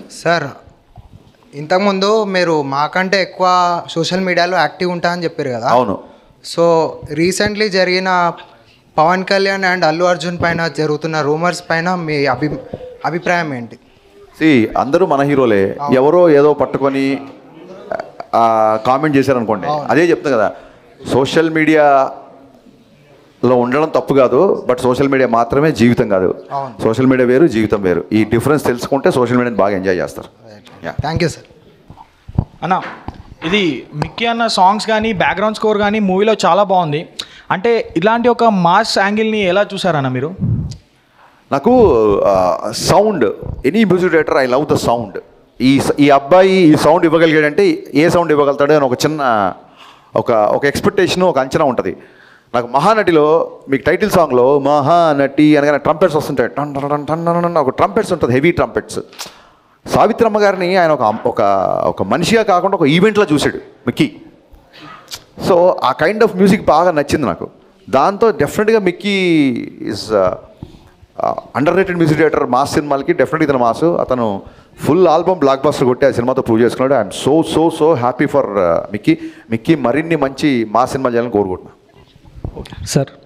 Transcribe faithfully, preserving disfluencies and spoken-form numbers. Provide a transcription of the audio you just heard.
Sir ఇంతకుముందు మీరు మాకంటే ఎక్కువ సోషల్ మీడియాలో యాక్టివ్ ఉంటా అని చెప్పారు కదా. అవును. సో రీసెంట్లీ జరిగిన పవన్ కళ్యాణ్ అండ్ అల్లు అర్జున్ పైన జరుగుతున్న రూమర్స్ పైన మీ అభి అభిప్రాయం ఏంటి? సి అందరూ మన హీరోలే, ఎవరో ఏదో పట్టుకొని కామెంట్ చేశారనుకోండి, అదే చెప్తా కదా, సోషల్ మీడియాలో ఉండడం తప్పు కాదు, బట్ సోషల్ మీడియా మాత్రమే జీవితం కాదు. సోషల్ మీడియా వేరు, జీవితం వేరు. ఈ డిఫరెన్స్ తెలుసుకుంటే సోషల్ మీడియాని బాగా ఎంజాయ్ చేస్తారు. Thank you sir. అన్న, ఇది మిక్కీ అన్న సాంగ్స్ కానీ బ్యాక్గ్రౌండ్ స్కోర్ కానీ మూవీలో చాలా బాగుంది. అంటే ఇలాంటి ఒక మాస్ యాంగిల్ని ఎలా చూసారన్న మీరు? నాకు sound, any music director I love the sound. ఈ ఈ అబ్బాయి ఈ సౌండ్ ఇవ్వగలిగాడంటే ఏ సౌండ్ ఇవ్వగలుగుతాడు అని ఒక చిన్న ఒక ఒక ఎక్స్పెక్టేషను, ఒక అంచనా ఉంటుంది. నాకు మహానటిలో మీకు టైటిల్ సాంగ్లో మహానటి అనగానే ట్రంపెట్స్ వస్తుంటాయి, టన్ టన్ టన్ టన్ ఒక ట్రంపెట్స్ ఉంటుంది, హెవీ ట్రంపెట్స్. సావిత్రమ్మ గారిని ఆయన ఒక ఒక ఒక మనిషిగా కాకుండా ఒక ఈవెంట్లో చూశాడు మిక్కీ. సో ఆ కైండ్ ఆఫ్ మ్యూజిక్ బాగా నచ్చింది నాకు. దాంతో డెఫినెట్గా Mickey is underrated music director. Mass సినిమాలకి డెఫినెట్గా ఇతను మాసు. అతను ఫుల్ ఆల్బమ్ బ్లాక్ బస్టర్ కొట్టి ఆ సినిమాతో ప్రూవ్ చేసుకున్నాడు. I'm so so so happy for Mickey. Mickey మరిన్ని మంచి మాస్ సినిమాలు చేయాలని కోరుకుంటున్నాను. సార్